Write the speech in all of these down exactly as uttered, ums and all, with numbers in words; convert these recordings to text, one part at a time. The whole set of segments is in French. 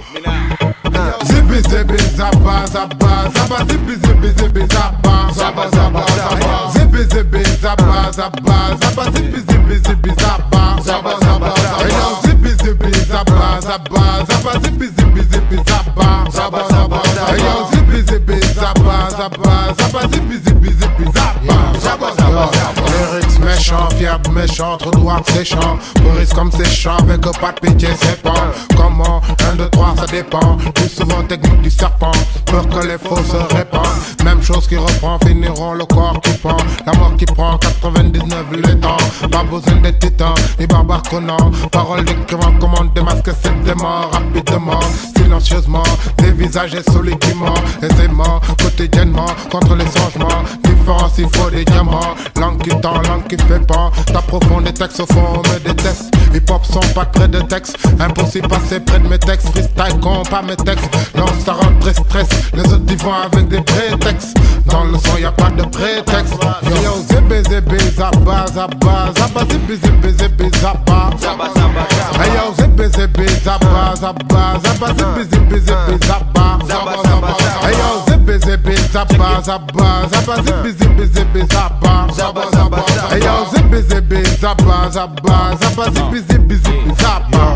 Zippy zippy zappa zappa zappa zippy zippy zippy zappa zappa zappa zappa zippy zippy zappa zappa zappa zippy zippy zippy zappa zappa zappa zappa zippy zippy zappa zappa zappa zippy zippy zippy zappa zappa zappa zappa zippy zippy zappa zappa zappa zippy zippy zippy zappa zappa zappa. Lyrics méchants, fiers méchants, trop droit séchant. Boris comme séchant, avec pas de pitié c'est pas. Comment un, deux, trois ça dépend. Plus souvent technique du serpent, peur que les faux se répandent. Même chose qui reprend, finiront le corps qui pend. La mort qui prend quatre-vingt-dix-neuf les temps. Pas besoin des titans, ni barbares connant. Parole d'écrivain, commande démasquer cette démon rapidement, silencieusement, dévisager solidement, aisément, quotidiennement, contre les changements. Différence, il faut des diamants. Langue qui tend, langue qui fait pas. T'approfonds des textes au fond, me déteste. Hip hop sont pas près de texte. Impossible passer près de mes textes. Freestyle con, pas mes textes. Non, ça rend très stress. Les autres ils vont avec des prétextes. Dans le son, y a pas de prétexte. Yo, zippy zippy zappa zappa zappa zippy zippy zippy zappa. Hey yo, zippy zippy zappa zappa zappa zippy zippy zippy zappa. Hey yo, zippy zippy zappa zappa zappa zippy zippy zippy zappa. Hey yo, zippy zippy zappa zappa zappa zippy zippy zippy zappa.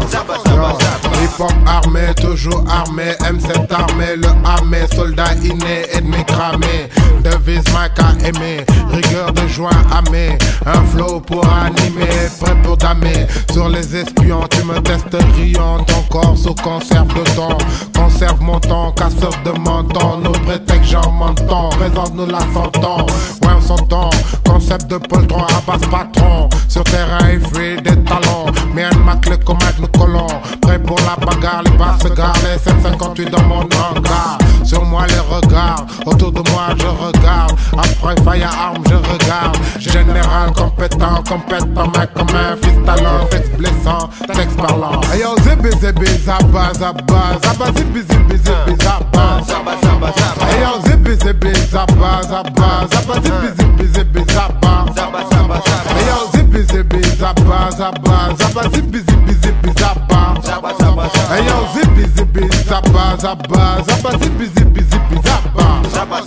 Hip hop armé, toujours armé, M sept armé, le armé, soldat inné, ennemi cramé. Devise Mike à aimer, rigueur de joint amé. Un flow pour animer, prêt pour damer. Sur les espions, tu me testes riant. Ton corps sous conserve de temps. Conserve mon temps, casseur de menton. Nos prétextes, j'en m'entends. Présente-nous la sentons. Ouais, on s'entend. Concept de poltron à base patron. Sur terrain, il fait des talons. Mais un mac, le comète, nous collons. Prêt pour la bagarre, les basses se garent. Les sept cent cinquante-huit dans mon hangar. Sur moi, les regards. Autour de moi, je regarde. Après, firearm, je regarde. Général compétent, compétent, mec comme un fils talent. Texte blessant, texte parlant. Hey yo, zippy zippy zappa zappa zappa zippy zippy zippy zappa. Hey yo, zippy zippy zappa zappa zappa zippy zippy zippy zappa. Hey yo, zippy zippy zappa zappa zappa zippy zippy zippy zappa. Hey yo, zippy zippy zappa zappa zappa zippy zippy zippy zappa.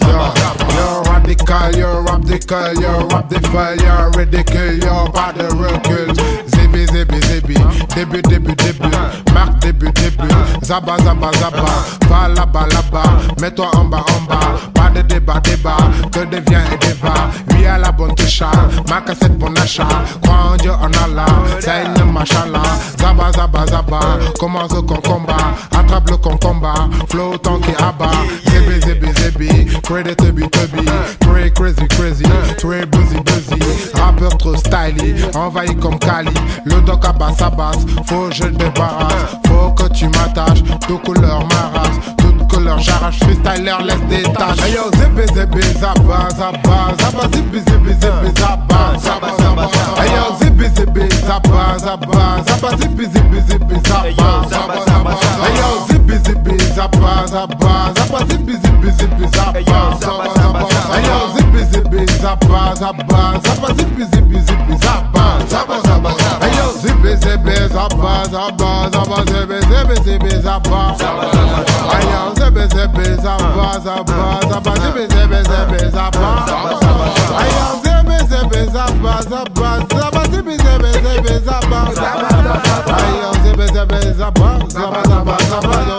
You're radical, you're radical, you're radical, you're ridicule, you're pas de recul. Zippy zippy zippy, début début début, marque début début, zaba zaba zaba, va là-bas là-bas, mets-toi en bas en bas, pas de débat débat, que devient et débat. Oui à la bonne touche, ma cassette bon achat, crois en Dieu en Allah, c'est une machallah, zaba zaba zaba, commence au combat, attrape le concombat, flow tant qui abat, zippy zippy zippy, credit to be to be, cray crazy crazy, très busy busy, rappeur trop styly, envahi comme Kali, le doc à basse à basse, faut que je débarrasse, faut que tu m'attaches, toute couleur m'arrache, toute couleur j'arrache, freestyler laisse des tâches. Hey yo, zippy zippy zappa zappa zappa zippy zippy zippy zappa. Hey yo, zippy zippy zappa zappa zappa zippy zippy zippy zappa. Hey yo, zippy zippy zappa zappa zappa zippy zippy zippy zappa. Hey yo, zippy zippy zappa zappa zappa zippy zippy zippy zappa. Hey yo, zippy zippy zappa zappa zappa zippy zippy zippy zappa. Hey yo, zippy zippy zappa zappa zappa zippy zippy zippy zappa. Hey yo, zippy zippy zappa zappa zappa zippy zippy zippy zappa. Hey yo, zippy zippy zappa zappa zappa zappa.